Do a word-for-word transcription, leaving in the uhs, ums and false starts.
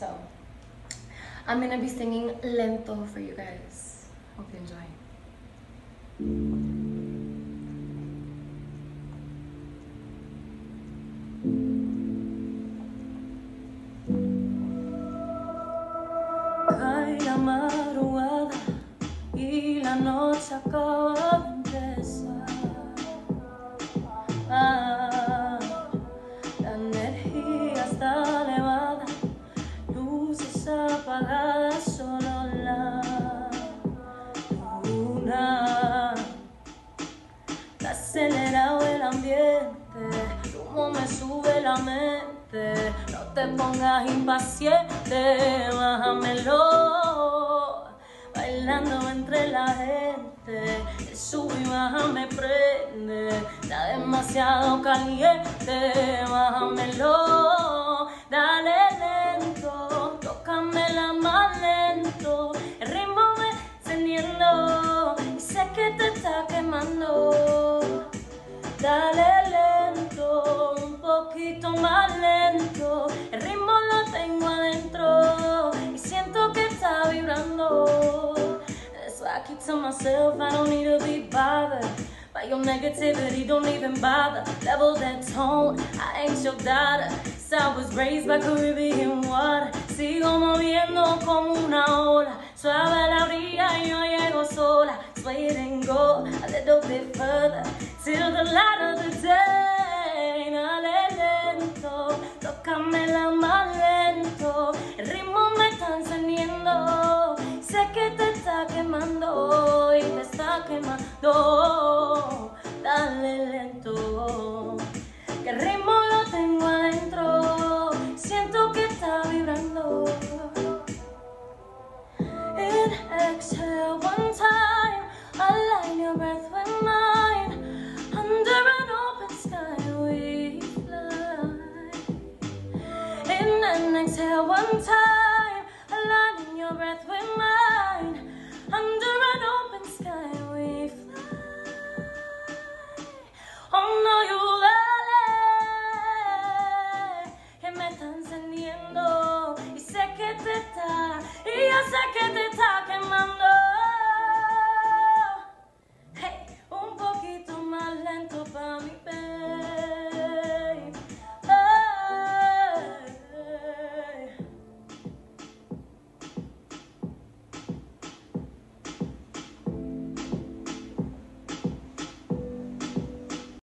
So I'm gonna be singing lento for you guys. Hope you enjoy. Cae la madrugada y la noche acaba de empezar. Ah, la energía está elevada, luces apagadas, solo la luna. Está acelerado el ambiente, el humo me sube la mente. No te pongas impaciente, bájamelo. Bailando entre la gente, el sub y baja me prende. Está demasiado caliente, bájamelo. Dale lento, tócamela más lento. El ritmo me encendiendo y sé que te está quemando. Dale lento, un poquito más lento. El ritmo lo tengo adentro y siento que está vibrando. That's why I keep telling myself I don't need to be bothered by your negativity, don't even bother. Level that tone, I ain't your daughter. So I was raised by Caribbean water. Sigo moviendo como una ola. Suave a la orilla y yo llego sola. Sway it and go a little bit further till the light of the day. Dale lento, tócamela más lento. El ritmo me está encendiendo. Sé que te está quemando y te está quemando. Dale lento, que el ritmo lo tengo adentro. Siento que está vibrando. In exhale one time, align your breath with mine. Under an open sky we fly. In and exhale one time, aligning your breath with mine. Under an open sky we fly. Oh no,